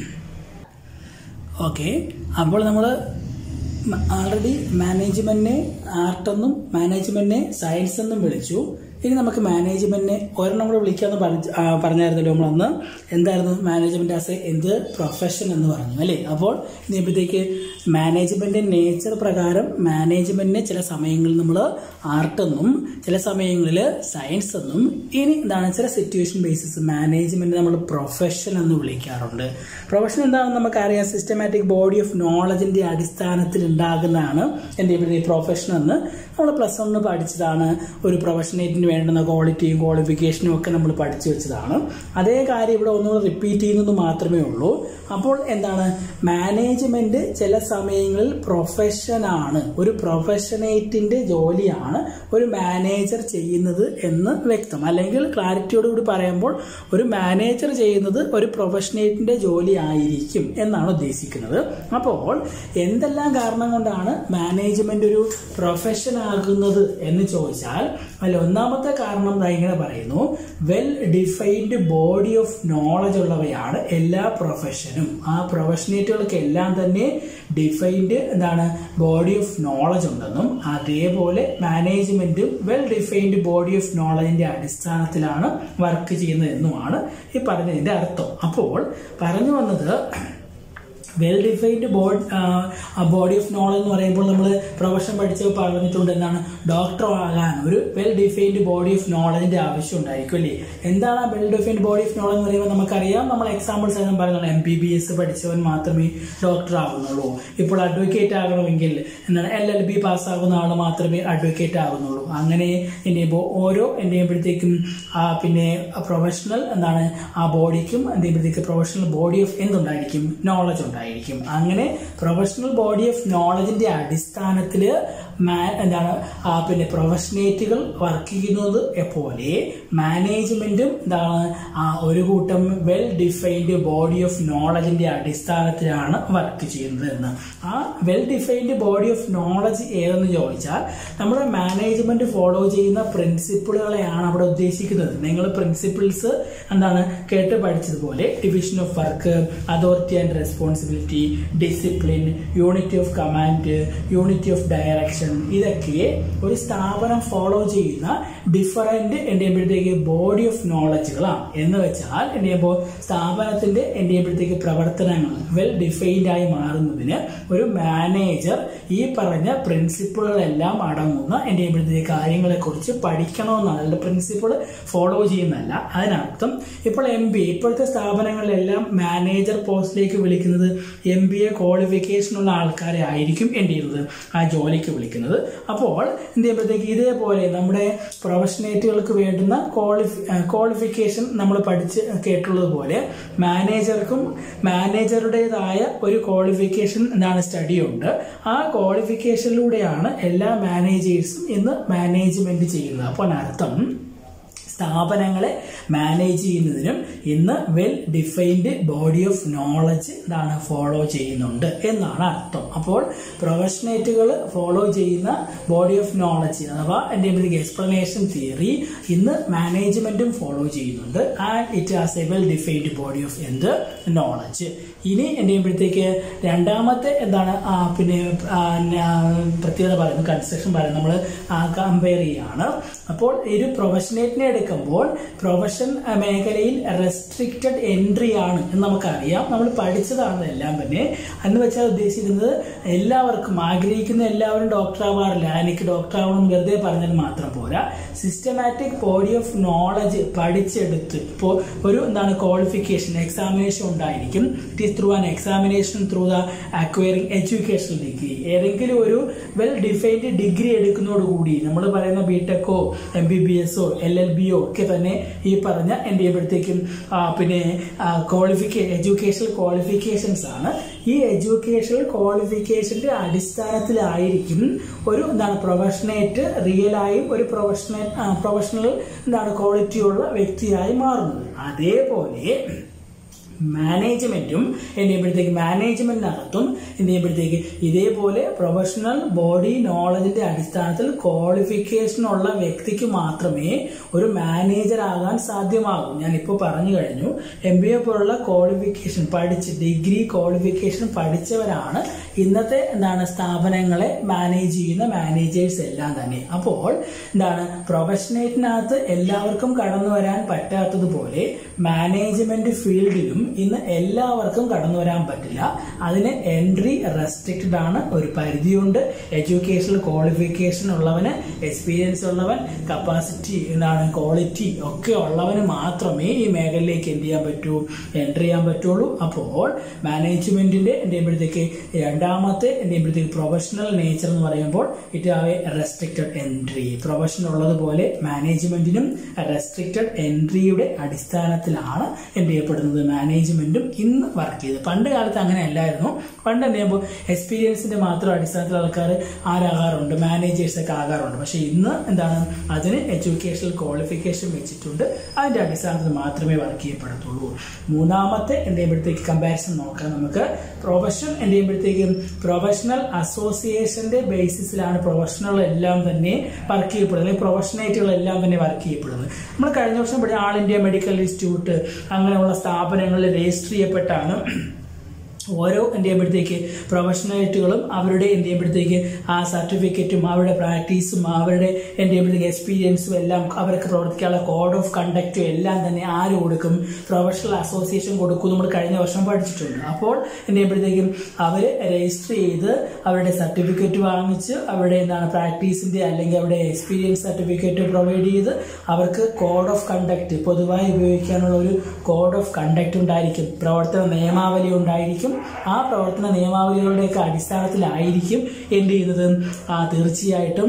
ഓക്കെ, അപ്പോൾ നമ്മൾ ആൾറെഡി മാനേജ്മെന്റിനെ ആർട്ടെന്നും മാനേജ്മെന്റിനെ സയൻസ് എന്നും വിളിച്ചു. ഇനി നമുക്ക് മാനേജ്മെന്റിനെ ഒരെണ്ണം കൂടെ വിളിക്കാന്ന് പറഞ്ഞായിരുന്നല്ലോ നമ്മളന്ന്. എന്തായിരുന്നു മാനേജ്മെന്റ് ആസ് എ എന്ത് പ്രൊഫഷൻ എന്ന് പറഞ്ഞു അല്ലേ. അപ്പോൾ ഇനിയപ്പോഴത്തേക്ക് മാനേജ്മെന്റിന്റെ നേച്ചർ പ്രകാരം മാനേജ്മെന്റിനെ ചില സമയങ്ങളിൽ നമ്മൾ ആർട്ട് എന്നും ചില സമയങ്ങളിൽ സയൻസ് എന്നും ഇനി എന്താണ് ചില സിറ്റുവേഷൻ ബേസിസ് മാനേജ്മെന്റ് നമ്മൾ പ്രൊഫഷൻ എന്ന് വിളിക്കാറുണ്ട്. പ്രൊഫഷൻ എന്താണെന്ന് നമുക്കറിയാം. സിസ്റ്റമാറ്റിക് ബോഡി ഓഫ് നോളജിന്റെ അടിസ്ഥാനത്തിൽ ഉണ്ടാകുന്നതാണ് എൻ്റെ ഇവിടെ പ്രൊഫഷൻ എന്ന് നമ്മൾ പ്ലസ് വണ്ണിന് പഠിച്ചതാണ്. ഒരു പ്രൊഫഷനേറ്റിന് വേണ്ടുന്ന ക്വാളിറ്റിയും ക്വാളിഫിക്കേഷനും ഒക്കെ നമ്മൾ പഠിച്ചു വെച്ചതാണ്. അതേ കാര്യം ഇവിടെ ഒന്നുകൂടെ റിപ്പീറ്റ് ചെയ്യുന്നത് മാത്രമേ ഉള്ളൂ. അപ്പോൾ എന്താണ് മാനേജ്മെന്റ് ചില സമയങ്ങളിൽ പ്രൊഫഷനാണ്, ഒരു പ്രൊഫഷനേറ്റിന്റെ ജോലിയാണ് ഒരു മാനേജർ ചെയ്യുന്നത് എന്ന് വ്യക്തം. അല്ലെങ്കിൽ ക്ലാരിറ്റിയോടുകൂടി പറയുമ്പോൾ ഒരു മാനേജർ ചെയ്യുന്നത് ഒരു പ്രൊഫഷനേറ്റിന്റെ ജോലി ആയിരിക്കും എന്നാണ് ഉദ്ദേശിക്കുന്നത്. അപ്പോൾ എന്തെല്ലാം കാരണം കൊണ്ടാണ് മാനേജ്മെന്റ് ഒരു പ്രൊഫഷൻ ആകുന്നത് എന്ന് ചോദിച്ചാൽ അതിൽ ഒന്നാമത്തെ കാരണം ഇങ്ങനെ പറയുന്നു, well defined body of knowledge ഉള്ളവയാണ് എല്ലാ പ്രൊഫഷനും. ആ പ്രൊഫഷനേറ്റുകൾക്ക് എല്ലാം തന്നെ ഡിഫൈൻഡ് എന്താണ് ബോഡി ഓഫ് നോളജ് ഉണ്ടെന്നും അതേപോലെ മാനേജ്മെന്റും വെൽ ഡിഫൈൻഡ് ബോഡി ഓഫ് നോളജിന്റെ അടിസ്ഥാനത്തിലാണ് വർക്ക് ചെയ്യുന്നത് എന്നുമാണ് ഈ പറഞ്ഞതിന്റെ അർത്ഥം. അപ്പോൾ പറഞ്ഞു വന്നത് well defined body body of knowledge എന്ന് പറയുമ്പോൾ നമ്മൾ പ്രൊഫഷൻ പഠിച്ച് പറഞ്ഞിട്ടുണ്ട് എന്താണ് ഡോക്ടർ ആകാൻ ഒരു വെൽ ഡിഫൈൻഡ് ബോഡി ഓഫ് നോളജിന്റെ ആവശ്യം ഉണ്ടായിരിക്കും അല്ലേ. എന്താണ് ആ well defined body of knowledge എന്ന് പറയുമ്പോൾ നമുക്കറിയാം. നമ്മൾ എക്സാമ്പിൾസ് ആയിട്ട് പറയുന്നുള്ളൂ എം ബി ബി എസ് പഠിച്ചവൻ മാത്രമേ ഡോക്ടർ ആകുന്നുള്ളൂ. ഇപ്പോൾ അഡ്വക്കേറ്റ് ആകണമെങ്കിൽ എന്താണ് എൽ എൽ ബി പാസ്സാകുന്ന ആൾ മാത്രമേ അഡ്വക്കേറ്റ് ആകുന്നുള്ളൂ. അങ്ങനെ എന്തെയ്യുമ്പോൾ ഓരോ എന്തെയ്യുമ്പോഴത്തേക്കും പിന്നെ പ്രൊഫഷണൽ എന്താണ് ആ ബോഡിക്കും എന്തെയ്യുമ്പോഴത്തേക്ക് പ്രൊഫഷണൽ ബോഡി ഓഫ് എന്തുണ്ടായിരിക്കും നോളജ് ഉണ്ടായിരിക്കും. അങ്ങനെ പ്രൊഫഷണൽ ബോഡി ഓഫ് നോളജിന്റെ അടിസ്ഥാനത്തിൽ എന്താണ് പിന്നെ പ്രൊഫഷനേറ്റുകൾ വർക്ക് ചെയ്യുന്നത് പോലെ മാനേജ്മെന്റും എന്താണ് ആ ഒരു കൂട്ടം വെൽ ഡിഫൈൻഡ് ബോഡി ഓഫ് നോളജിന്റെ അടിസ്ഥാനത്തിലാണ് വർക്ക് ചെയ്യുന്നത് എന്ന്. ആ well defined body of knowledge ഏതെന്ന് ചോദിച്ചാൽ നമ്മുടെ മാനേജ്മെന്റ് ഫോളോ ചെയ്യുന്ന പ്രിൻസിപ്പിളുകളെയാണ് അവിടെ ഉദ്ദേശിക്കുന്നത്. നിങ്ങൾ പ്രിൻസിപ്പിൾസ് എന്താണ് കേട്ട് പഠിച്ചതുപോലെ division of work, authority and responsibility, discipline, unity of command, unity of direction, ഇതൊക്കെ ഒരു സ്ഥാപനം ഫോളോ ചെയ്യുന്ന ഡിഫറന്റ് എന്തെയ്യുമ്പോഴത്തേക്ക് ബോഡി ഓഫ് നോളജുകളാണ്. എന്ന് വെച്ചാൽ എന്തെയ്യുമ്പോൾ സ്ഥാപനത്തിന്റെ എന്തെയ്യുമ്പോഴത്തേക്ക് പ്രവർത്തനങ്ങൾ വെൽ ഡിഫൈൻഡ് ആയി മാറുന്നതിന് ഒരു മാനേജർ ഈ പറഞ്ഞ പ്രിൻസിപ്പിളുകളെല്ലാം അടങ്ങുന്ന എന്തെയ്യുമ്പോഴത്തേക്ക് കാര്യങ്ങളെ കുറിച്ച് പഠിക്കണമെന്നാണ്. അതിന്റെ പ്രിൻസിപ്പിൾ ഫോളോ ചെയ്യുന്നതല്ല. അതിനർത്ഥം ഇപ്പോൾ എം ബി ഇപ്പോഴത്തെ സ്ഥാപനങ്ങളിലെല്ലാം മാനേജർ പോസ്റ്റിലേക്ക് വിളിക്കുന്നത് എം ബി എ ക്വാളിഫിക്കേഷൻ ഉള്ള ആൾക്കാരെ ആയിരിക്കും എന്ത് ചെയ്യുന്നത് ആ ജോലിക്ക് വിളിക്കുന്നത്. അപ്പോൾ എന്ത് ചെയ്യുമ്പോഴത്തേക്ക് ഇതേപോലെ നമ്മുടെ പ്രൊഫഷനേറ്റുകൾക്ക് വേണ്ടുന്ന ക്വാളിഫി ക്വാളിഫിക്കേഷൻ നമ്മൾ പഠിച്ച് കേട്ടുള്ളത് പോലെ മാനേജർക്കും മാനേജറുടേതായ ഒരു ക്വാളിഫിക്കേഷൻ എന്താണ് സ്റ്റഡി ഉണ്ട്. ആ ക്വാളിഫിക്കേഷനിലൂടെയാണ് എല്ലാ മാനേജേഴ്സും ഇന്ന് മാനേജ്മെന്റ് ചെയ്യുന്നത്. അപ്പോൾ അർത്ഥം സ്ഥാപനങ്ങളെ മാനേജ് ചെയ്യുന്നതിനും ഇന്ന് well defined body of knowledge എന്താണ് ഫോളോ ചെയ്യുന്നുണ്ട് എന്നാണ് അർത്ഥം. അപ്പോൾ പ്രൊഫഷനേറ്റുകൾ ഫോളോ ചെയ്യുന്ന ബോഡി ഓഫ് നോളജ് അഥവാ എൻ്റെ എക്സ്പ്ലനേഷൻ തിയറി ഇന്ന് മാനേജ്മെന്റും ഫോളോ ചെയ്യുന്നുണ്ട്. And it has a well defined body of എന്ത് നോളജ്. ഇനി എന്ത് ചെയ്യുമ്പോഴത്തേക്ക് രണ്ടാമത്തെ എന്താണ് പിന്നെ പ്രത്യേകത പറയുന്നത് കൺസ്ട്രക്ഷൻ പറയുന്നത് നമ്മൾ കമ്പയർ ചെയ്യാണ്. അപ്പോൾ ഒരു പ്രൊഫഷനേറ്റിനെ എടുക്കുമ്പോൾ പ്രൊഫഷൻ മേഖലയിൽ റെസ്ട്രിക്റ്റഡ് എൻട്രി ആണ് എന്ന് നമുക്കറിയാം. നമ്മൾ പഠിച്ചതാണ് എല്ലാം തന്നെ. എന്ന് വെച്ചാൽ ഉദ്ദേശിക്കുന്നത് എല്ലാവർക്കും ആഗ്രഹിക്കുന്ന എല്ലാവരും ഡോക്ടർ ആവാറില്ല. എനിക്ക് ഡോക്ടർ ആവണം വെറുതെ പറഞ്ഞാൽ മാത്രം പോരാ. സിസ്റ്റമാറ്റിക് ബോഡി ഓഫ് നോളജ് പഠിച്ചെടുത്ത് ഇപ്പോൾ ഒരു എന്താണ് ക്വാളിഫിക്കേഷൻ എക്സാമിനേഷൻ ഉണ്ടായിരിക്കും. It is through an examination through the acquiring educational degree. ഏതെങ്കിലും ഒരു വെൽ ഡിഫൈൻഡ് ഡിഗ്രി എടുക്കുന്നതോടുകൂടി നമ്മൾ പറയുന്ന ബിടെക്കോ എം ബി ബി എസോ എൽ എൽ ബിയോ ഒക്കെ തന്നെ ഈ പറഞ്ഞ എന്ത് ചെയ്യുമ്പോഴത്തേക്കും പിന്നെ ക്വാളിഫിക്കേ എഡ്യൂക്കേഷണൽ ക്വാളിഫിക്കേഷൻസ് ആണ്. ഈ എഡ്യൂക്കേഷണൽ ക്വാളിഫിക്കേഷന്റെ അടിസ്ഥാനത്തിലായിരിക്കും ഒരു എന്താണ് പ്രൊഫഷനേറ്റ് റിയലായും ഒരു പ്രൊഫഷണൽ പ്രൊഫഷണൽ എന്താണ് ക്വാളിറ്റിയുള്ള വ്യക്തിയായി മാറുന്നത്. അതേപോലെ മാനേജ്മെന്റും എന്ത് ചെയ്യുമ്പോഴത്തേക്ക് മാനേജ്മെന്റിനകത്തും എന്ത് ചെയ്യുമ്പോഴത്തേക്ക് ഇതേപോലെ പ്രൊഫഷണൽ ബോഡി നോളജിന്റെ അടിസ്ഥാനത്തിൽ ക്വാളിഫിക്കേഷൻ ഉള്ള വ്യക്തിക്ക് മാത്രമേ ഒരു മാനേജർ ആകാൻ സാധ്യമാകൂ. ഞാൻ ഇപ്പോൾ പറഞ്ഞു കഴിഞ്ഞു, എം ബി എ പോലുള്ള ക്വാളിഫിക്കേഷൻ പഠിച്ച് ഡിഗ്രി ക്വാളിഫിക്കേഷൻ പഠിച്ചവരാണ് ഇന്നത്തെ എന്താണ് സ്ഥാപനങ്ങളെ മാനേജ് ചെയ്യുന്ന മാനേജേഴ്സ് എല്ലാം തന്നെ. അപ്പോൾ എന്താണ് പ്രൊഫഷനേറ്റിനകത്ത് എല്ലാവർക്കും കടന്നു വരാൻ പറ്റാത്തതുപോലെ മാനേജ്മെന്റ് ഫീൽഡിലും ഇന്ന് എല്ലാവർക്കും കടന്നു വരാൻ പറ്റില്ല. അതിന് എൻട്രി റെസ്ട്രിക്റ്റഡ് ആണ്, ഒരു പരിധിയുണ്ട്. എഡ്യൂക്കേഷണൽ ക്വാളിഫിക്കേഷൻ ഉള്ളവന്, എക്സ്പീരിയൻസ് ഉള്ളവൻ, കപ്പാസിറ്റി എന്താണ് ക്വാളിറ്റി ഒക്കെ ഉള്ളവന് മാത്രമേ ഈ മേഖലയിലേക്ക് എന്ത് ചെയ്യാൻ പറ്റൂ, എൻട്രി ചെയ്യാൻ പറ്റുള്ളൂ. അപ്പോൾ മാനേജ്മെന്റിന്റെ എന്ത് ചെയ്യുമ്പോഴത്തേക്ക് രണ്ടാമത്തെ എന്ത് ചെയ്യുമ്പോഴത്തേക്ക് പ്രൊഫഷണൽ നേച്ചർ എന്ന് പറയുമ്പോൾ it have a restricted entry. Profession ഉള്ളതുപോലെ മാനേജ്മെന്റിനും റെസ്ട്രിക്റ്റഡ് എൻട്രിയുടെ അടിസ്ഥാനത്തിലാണ് എന്ത് ചെയ്യപ്പെടുന്നത് മാനേജ്മെന്റും ഇന്ന് വർക്ക് ചെയ്തത്. പണ്ട് കാലത്ത് അങ്ങനെ അല്ലായിരുന്നു. പണ്ട് എന്ത് ചെയ്യുമ്പോൾ എക്സ്പീരിയൻസിന്റെ മാത്രം അടിസ്ഥാനത്തിൽ ആൾക്കാർ ആരാകാറുണ്ട്, മാനേജേഴ്സ് ഒക്കെ ആകാറുണ്ട്. പക്ഷെ ഇന്ന് എന്താണ് അതിന് എഡ്യൂക്കേഷണൽ ക്വാളിഫിക്കേഷൻ വെച്ചിട്ടുണ്ട്, അതിന്റെ അടിസ്ഥാനത്തിൽ മാത്രമേ വർക്ക് ചെയ്യപ്പെടത്തുള്ളൂ. മൂന്നാമത്തെ എന്ത് ചെയ്യുമ്പോഴത്തേക്ക് കമ്പാരിസൺ നോക്കാം നമുക്ക്. പ്രൊഫഷൻ എന്ത് ചെയ്യുമ്പോഴത്തേക്കും പ്രൊഫഷണൽ അസോസിയേഷന്റെ ബേസിസിലാണ് പ്രൊഫഷണൽ എല്ലാം തന്നെ വർക്ക് ചെയ്യപ്പെടുന്നത്, പ്രൊഫഷണേറ്റുകളെല്ലാം തന്നെ വർക്ക് ചെയ്യപ്പെടുന്നത്. നമ്മൾ കഴിഞ്ഞ വർഷം ഇവിടെ ആൾ ഇന്ത്യ മെഡിക്കൽ ഇൻസ്റ്റിറ്റ്യൂട്ട് അങ്ങനെയുള്ള സ്ഥാപനങ്ങളിൽ രജിസ്റ്റർ ചെയ്യപ്പെട്ടാണ് ഓരോ എന്ത് ചെയ്യുമ്പോഴത്തേക്ക് പ്രൊഫഷണലേറ്റുകളും അവരുടെ എന്ത് ചെയ്യുമ്പോഴത്തേക്ക് ആ സർട്ടിഫിക്കറ്റും അവരുടെ പ്രാക്ടീസും അവരുടെ എന്ത് ചെയ്യുമ്പോഴത്തേക്ക് എക്സ്പീരിയൻസും എല്ലാം അവർക്ക് പ്രവർത്തിക്കാനുള്ള കോഡ് ഓഫ് കണ്ടക്റ്റും എല്ലാം തന്നെ ആര് കൊടുക്കും, പ്രൊഫഷണൽ അസോസിയേഷൻ കൊടുക്കും. നമ്മൾ കഴിഞ്ഞ വർഷം പഠിച്ചിട്ടുണ്ട്. അപ്പോൾ എന്ത് ചെയ്യുമ്പോഴത്തേക്കും അവർ രജിസ്റ്റർ ചെയ്ത് അവരുടെ സർട്ടിഫിക്കറ്റ് വാങ്ങിച്ച് അവരുടെ എന്താണ് പ്രാക്ടീസിന്റെ അല്ലെങ്കിൽ അവരുടെ എക്സ്പീരിയൻസ് സർട്ടിഫിക്കറ്റ് പ്രൊവൈഡ് ചെയ്ത് അവർക്ക് കോഡ് ഓഫ് കണ്ടക്ട് പൊതുവായി ഉപയോഗിക്കാനുള്ള ഒരു കോഡ് ഓഫ് കണ്ടക്ട് ഉണ്ടായിരിക്കും, പ്രവർത്തന നിയമാവലി ഉണ്ടായിരിക്കും. ആ പ്രവർത്തന നിയമാവലികളുടെയൊക്കെ അടിസ്ഥാനത്തിലായിരിക്കും എന്ത് ചെയ്യുന്നത് ആ തീർച്ചയായിട്ടും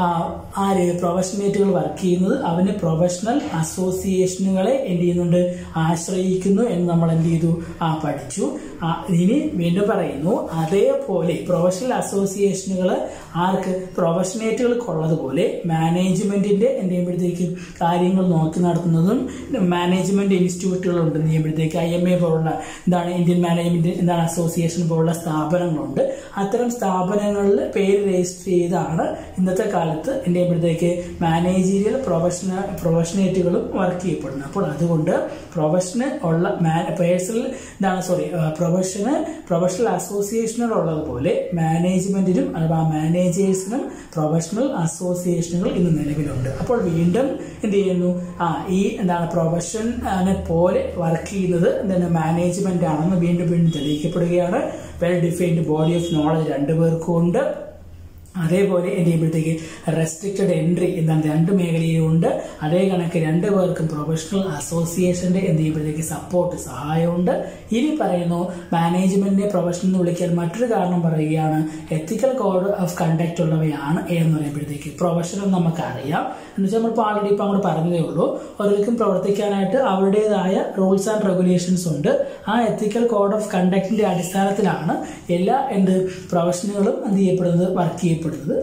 ആര് പ്രൊഫഷണേറ്റുകൾ വർക്ക് ചെയ്യുന്നത്. അവന് പ്രൊഫഷണൽ അസോസിയേഷനുകളെ എന്ത് ചെയ്യുന്നുണ്ട് ആശ്രയിക്കുന്നു എന്ന് നമ്മൾ എന്ത് ചെയ്തു ആ പഠിച്ചു. ഇനി വീണ്ടും പറയുന്നു, അതേപോലെ പ്രൊഫഷണൽ അസോസിയേഷനുകൾ ആർക്ക് പ്രൊഫഷണേറ്റുകൾക്കുള്ളതുപോലെ മാനേജ്മെന്റിന്റെ എന്ത് ചെയ്യുമ്പോഴത്തേക്ക് കാര്യങ്ങൾ നോക്കി നടത്തുന്നതും മാനേജ്മെന്റ് ഇൻസ്റ്റിറ്റ്യൂട്ടുകൾ ഉണ്ട്. എന്ത് ചെയ്യുമ്പോഴത്തേക്ക് ഐ എം എ പോലുള്ള എന്താണ് ഇന്ത്യൻ മാനേജ്മെന്റ് എന്താണ് അസോസിയേഷൻ പോലുള്ള സ്ഥാപനങ്ങളുണ്ട്. അത്തരം സ്ഥാപനങ്ങളിൽ പേര് രജിസ്റ്റർ ചെയ്താണ് ഇന്നത്തെ കാലത്ത് എന്ത് ചെയ്യുമ്പോഴത്തേക്ക് മാനേജീരിയൽ പ്രൊഫഷണ പ്രൊഫഷണേറ്റുകളും വർക്ക് ചെയ്യപ്പെടുന്നത്. അപ്പോൾ അതുകൊണ്ട് പ്രൊഫഷന് ഉള്ള പേഴ്സണൽ എന്താണ് സോറി പ്രൊഫഷന് പ്രൊഫഷണൽ അസോസിയേഷനുകൾ ഉള്ളതുപോലെ മാനേജ്മെന്റിനും അഥവാ മാനേജേഴ്സിനും പ്രൊഫഷണൽ അസോസിയേഷനുകൾ ഇന്ന് നിലവിലുണ്ട്. അപ്പോൾ വീണ്ടും എന്ത് ചെയ്യുന്നു ആ ഈ എന്താണ് പ്രൊഫഷനെ പോലെ വർക്ക് ചെയ്യുന്നത് എന്താണ് മാനേജ്മെന്റ് ആണെന്ന് വീണ്ടും വീണ്ടും തെളിയിക്കപ്പെടുകയാണ്. Well defined body of knowledge രണ്ടുപേർക്കും ഉണ്ട്. അതേപോലെ എന്ത് ചെയ്യുമ്പോഴത്തേക്ക് റെസ്ട്രിക്റ്റഡ് എൻട്രി എന്താണ് രണ്ട് മേഖലയിലുണ്ട്. അതേ കണക്ക് രണ്ടു പേർക്കും പ്രൊഫഷണൽ അസോസിയേഷന്റെ എന്ത് ചെയ്യുമ്പോഴത്തേക്ക് സപ്പോർട്ട് സഹായമുണ്ട്. ഇനി പറയുന്നു മാനേജ്മെന്റിനെ പ്രൊഫഷൻ എന്ന് വിളിക്കാൻ മറ്റൊരു കാരണം പറയുകയാണ്, എത്തിക്കൽ കോഡ് ഓഫ് കണ്ടക്ട് ഉള്ളവയാണ് എന്ന് പറയുമ്പോഴത്തേക്ക് പ്രൊഫഷൻ നമുക്കറിയാം. എന്ന് വെച്ചാൽ നമ്മളിപ്പോൾ ആൾറെഡി ഇപ്പം അങ്ങോട്ട് പറഞ്ഞതേ ഉള്ളൂ. ഓരോരുത്തർക്കും പ്രവർത്തിക്കാനായിട്ട് അവരുടേതായ റൂൾസ് ആൻഡ് റെഗുലേഷൻസ് ഉണ്ട്. ആ എത്തിക്കൽ കോഡ് ഓഫ് കണ്ടക്ടിന്റെ അടിസ്ഥാനത്തിലാണ് എല്ലാ എന്ത് പ്രൊഫഷനുകളും എന്ത് ചെയ്യപ്പെടുന്നത് വർക്ക് ചെയ്യപ്പെടുന്നത്.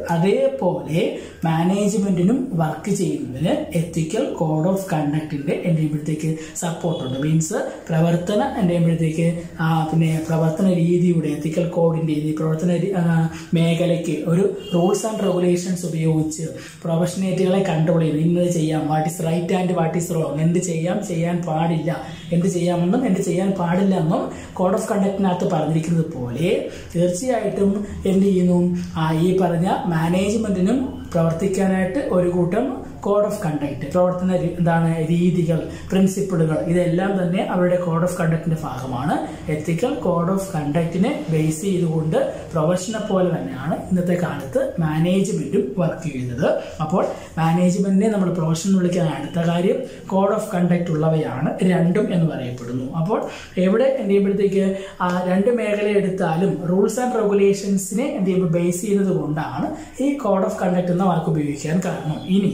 അതേപോലെ മാനേജ്മെന്റിനും വർക്ക് ചെയ്യുന്നതിന് എത്തിക്കൽ കോഡ് ഓഫ് കണ്ടക്ടിന്റെ എന്ത് ചെയ്യുമ്പോഴത്തേക്ക് സപ്പോർട്ടുണ്ട്. മീൻസ് പ്രവർത്തന എന്ത് ചെയ്യുമ്പോഴത്തേക്ക് പിന്നെ പ്രവർത്തന രീതിയുടെ എത്തിക്കൽ കോഡിന്റെ പ്രവർത്തന മേഖലയ്ക്ക് ഒരു റൂൾസ് ആൻഡ് റെഗുലേഷൻസ് ഉപയോഗിച്ച് പ്രൊഫഷണേറ്റുകളെ കൺട്രോൾ ചെയ്യുന്നത്. ഇന്നത് ചെയ്യാം, what is right and what is wrong, എന്ത് ചെയ്യാം ചെയ്യാൻ പാടില്ല, എന്ത് ചെയ്യാമെന്നും എന്ത് ചെയ്യാൻ പാടില്ല എന്നും കോഡ് ഓഫ് കണ്ടക്ടിനകത്ത് പറഞ്ഞിരിക്കുന്നത് പോലെ തീർച്ചയായിട്ടും എന്ത് ചെയ്യുന്നു ആ ഈ പറഞ്ഞ മാനേജ്മെന്റിനും പ്രവർത്തിക്കാനായിട്ട് ഒരു കൂട്ടം കോഡ് ഓഫ് കണ്ടക്ട് പ്രവർത്തന എന്താണ് രീതികൾ പ്രിൻസിപ്പിളുകൾ ഇതെല്ലാം തന്നെ അവരുടെ കോഡ് ഓഫ് കണ്ടക്ടിന്റെ ഭാഗമാണ്. എത്തിക്കൽ കോഡ് ഓഫ് കണ്ടക്ടിനെ ബേസ് ചെയ്തുകൊണ്ട് പ്രൊഫഷനെ പോലെ തന്നെയാണ് ഇന്നത്തെ കാലത്ത് മാനേജ്മെന്റും വർക്ക് ചെയ്യുന്നത്. അപ്പോൾ മാനേജ്മെന്റിനെ നമ്മൾ പ്രൊഫഷൻ വിളിക്കാൻ അടുത്ത കാര്യം കോഡ് ഓഫ് കണ്ടക്ട് ഉള്ളവയാണ് രണ്ടും എന്ന് പറയപ്പെടുന്നു. അപ്പോൾ എവിടെ എന്ത് ചെയ്യുമ്പോഴത്തേക്ക് ആ രണ്ട് മേഖല എടുത്താലും റൂൾസ് ആൻഡ് റെഗുലേഷൻസിനെ എന്ത് ചെയ്യുമ്പോൾ ബേസ് ചെയ്യുന്നത് കൊണ്ടാണ് ഈ കോഡ് ഓഫ് കണ്ടക്ട് എന്ന വാക്ക് ഉപയോഗിക്കാൻ കാരണം. ഇനി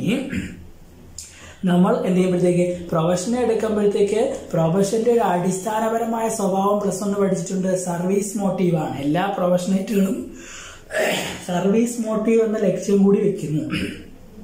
നമ്മൾ എന്ത് ചെയ്യുമ്പോഴത്തേക്ക് പ്രൊഫഷനെ എടുക്കുമ്പോഴത്തേക്ക് പ്രൊഫഷന്റെ ഒരു അടിസ്ഥാനപരമായ സ്വഭാവം പ്ലസ് ഒന്ന് പഠിച്ചിട്ടുണ്ട്. സർവീസ് മോട്ടീവാണ്. എല്ലാ പ്രൊഫഷണേറ്റുകളും സർവീസ് മോട്ടീവ് എന്ന ലക്ഷ്യം കൂടി വെക്കുന്നു.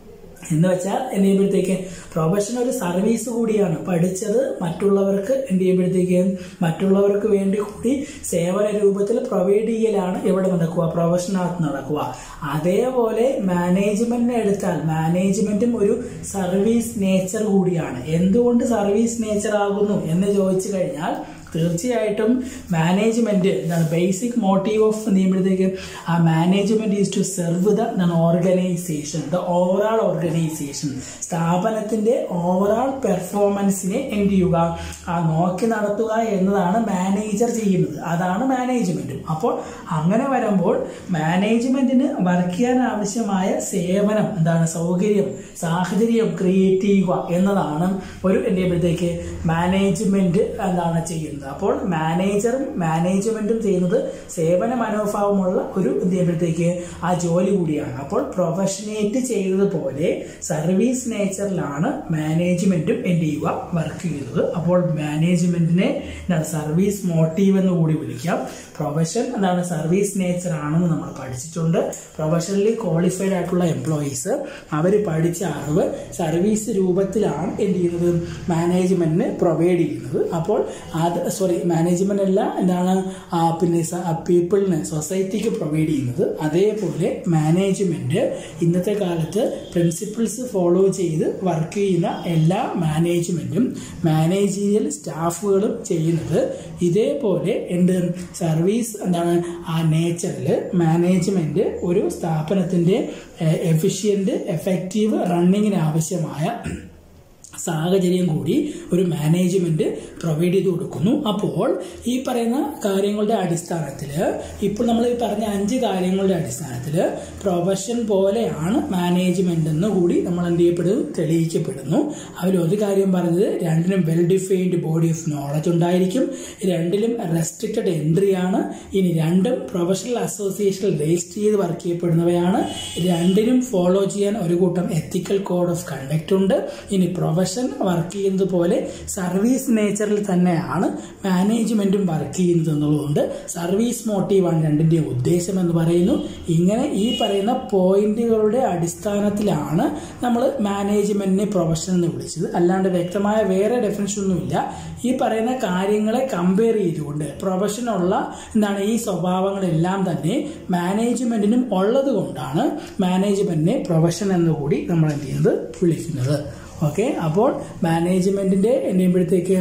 എന്ന് വെച്ചാൽ എന്ത് ചെയ്യുമ്പോഴത്തേക്ക് പ്രൊഫഷൻ ഒരു സർവീസ് കൂടിയാണ്. പഠിച്ചത് മറ്റുള്ളവർക്ക് എന്ത് ചെയ്യുമ്പോഴത്തേക്ക് മറ്റുള്ളവർക്ക് വേണ്ടി കൂടി സേവന രൂപത്തിൽ പ്രൊവൈഡ് ചെയ്യലാണ് ഇവിടെ നടക്കുക, പ്രൊഫഷനകത്ത് നടക്കുക. അതേപോലെ മാനേജ്മെന്റിനെ എടുത്താൽ മാനേജ്മെന്റും ഒരു സർവീസ് നേച്ചർ കൂടിയാണ്. എന്തുകൊണ്ട് സർവീസ് നേച്ചർ ആകുന്നു എന്ന് ചോദിച്ചു കഴിഞ്ഞാൽ തീർച്ചയായിട്ടും മാനേജ്മെന്റ് എന്താണ് ബേസിക് മോട്ടീവ് ഓഫ് ചെയ്യുമ്പോഴത്തേക്ക് ആ management is to serve the organization, the overall organization. സ്ഥാപനത്തിന്റെ ഓവറാൾ പെർഫോമൻസിനെ എന്ത് ചെയ്യുക, ആ നോക്കി നടത്തുക എന്നതാണ് മാനേജർ ചെയ്യുന്നത്. അതാണ് മാനേജ്മെന്റ്. അപ്പോൾ അങ്ങനെ വരുമ്പോൾ മാനേജ്മെന്റിന് വർക്ക് ചെയ്യാൻ ആവശ്യമായ സേവനം എന്താണ്, സൗകര്യം, സാഹചര്യം ക്രിയേറ്റ് ചെയ്യുക എന്നതാണ് ഒരു എന്ത് ചെയ്യുമ്പോഴത്തേക്ക് മാനേജ്മെന്റ് എന്താണ് ചെയ്യുന്നത്. അപ്പോൾ മാനേജറും മാനേജ്മെന്റും ചെയ്യുന്നത് സേവന മനോഭാവമുള്ള ഒരു എന്ത് ചെയ്യുമ്പോഴത്തേക്ക് ആ ജോലി കൂടിയാണ്. അപ്പോൾ പ്രൊഫഷനേറ്റ് ചെയ്തതുപോലെ സർവീസ് നേച്ചറിലാണ് മാനേജ്മെന്റും എന്ത് ചെയ്യുക, വർക്ക് ചെയ്യുന്നത്. അപ്പോൾ മാനേജ്മെന്റിനെ എന്താണ് സർവീസ് മോട്ടീവ് എന്ന് കൂടി വിളിക്കാം. പ്രൊഫഷൻ എന്താണ് സർവീസ് നേച്ചർ ആണെന്ന് നമ്മൾ പഠിച്ചിട്ടുണ്ട്. പ്രൊഫഷണലി ക്വാളിഫൈഡ് ആയിട്ടുള്ള എംപ്ലോയീസ് അവർ പഠിച്ച അറിവ് സർവീസ് രൂപത്തിലാണ് എന്ത് ചെയ്യുന്നത്, മാനേജ്മെന്റിന് പ്രൊവൈഡ് ചെയ്യുന്നത്. അപ്പോൾ അത് സോറി മാനേജ്മെന്റ് അല്ല എന്താണ് പിന്നെ പീപ്പിളിന് സൊസൈറ്റിക്ക് പ്രൊവൈഡ് ചെയ്യുന്നത്. അതേപോലെ മാനേജ്മെന്റ് ഇന്നത്തെ കാലത്ത് പ്രിൻസിപ്പിൾസ് ഫോളോ ചെയ്ത് വർക്ക് ചെയ്യുന്ന എല്ലാ മാനേജ്മെന്റും മാനേജീരിയൽ സ്റ്റാഫുകളും ചെയ്യുന്നത് ഇതേപോലെ എന്ത് സർവീസ് എന്താണ് ആ നേച്ചറിൽ മാനേജ്മെന്റ് ഒരു സ്ഥാപനത്തിന്റെ എഫിഷ്യന്റ് എഫക്റ്റീവ് റണ്ണിങ്ങിന് ആവശ്യമായ സാഹചര്യം കൂടി ഒരു മാനേജ്മെന്റ് പ്രൊവൈഡ് ചെയ്ത് കൊടുക്കുന്നു. അപ്പോൾ ഈ പറയുന്ന കാര്യങ്ങളുടെ അടിസ്ഥാനത്തിൽ ഇപ്പോൾ നമ്മൾ ഈ പറഞ്ഞ അഞ്ച് കാര്യങ്ങളുടെ അടിസ്ഥാനത്തിൽ പ്രൊഫഷൻ പോലെയാണ് മാനേജ്മെന്റ് എന്ന് കൂടി നമ്മൾ എന്ത് ചെയ്യപ്പെടുന്നു, തെളിയിക്കപ്പെടുന്നു. അതിൽ ഒരു കാര്യം പറഞ്ഞത് രണ്ടിനും well defined body of knowledge ഉണ്ടായിരിക്കും, രണ്ടിലും റെസ്ട്രിക്റ്റഡ് എൻട്രി ആണ്, ഇനി രണ്ടും പ്രൊഫഷണൽ അസോസിയേഷനിൽ രജിസ്റ്റർ ചെയ്ത് വർക്ക് ചെയ്യപ്പെടുന്നവയാണ്, രണ്ടിനും ഫോളോ ചെയ്യാൻ ഒരു കൂട്ടം എത്തിക്കൽ കോഡ് ഓഫ് കണ്ടക്ട് ഉണ്ട്, ഇനി പ്രൊഫഷൻ വർക്ക് ചെയ്യുന്നത് പോലെ സർവീസ് നേച്ചറിൽ തന്നെയാണ് മാനേജ്മെന്റും വർക്ക് ചെയ്യുന്നത് എന്നുള്ളതുകൊണ്ട് സർവീസ് മോട്ടീവാണ് രണ്ടിന്റെയും ഉദ്ദേശം എന്ന് പറയുന്നു. ഇങ്ങനെ ഈ പറയുന്ന പോയിന്റുകളുടെ അടിസ്ഥാനത്തിലാണ് നമ്മൾ മാനേജ്മെന്റിനെ പ്രൊഫഷൻ എന്ന് വിളിച്ചത്. അല്ലാണ്ട് വ്യക്തമായ വേറെ ഡെഫിനിഷൻ ഒന്നുമില്ല. ഈ പറയുന്ന കാര്യങ്ങളെ കമ്പയർ ചെയ്തുകൊണ്ട് പ്രൊഫഷനുള്ള എന്താണ് ഈ സ്വഭാവങ്ങളെല്ലാം തന്നെ മാനേജ്മെന്റിനും ഉള്ളത് കൊണ്ടാണ് മാനേജ്മെന്റിനെ പ്രൊഫഷൻ എന്നുകൂടി നമ്മൾ എന്ത് ചെയ്യുന്നത് വിളിക്കുന്നത്. ഓക്കെ, അപ്പോൾ മാനേജ്മെന്റിന്റെ എന്തെയ്യുമ്പോഴത്തേക്ക്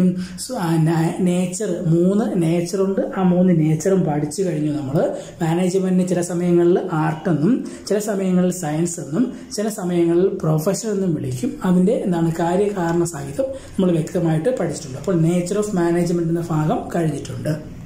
നേച്ചർ മൂന്ന് നേച്ചറുണ്ട്. ആ മൂന്ന് നേച്ചറും പഠിച്ചു കഴിഞ്ഞു നമ്മൾ. മാനേജ്മെന്റിന് ചില സമയങ്ങളിൽ ആർട്ടെന്നും ചില സമയങ്ങളിൽ സയൻസ് എന്നും ചില സമയങ്ങളിൽ പ്രൊഫഷൻ എന്നും വിളിക്കും. അതിന്റെ എന്താണ് കാര്യകാരണ സഹിതം നമ്മൾ വ്യക്തമായിട്ട് പഠിച്ചിട്ടുണ്ട്. അപ്പോൾ നേച്ചർ ഓഫ് മാനേജ്മെന്റ് എന്ന ഭാഗം കഴിഞ്ഞിട്ടുണ്ട്.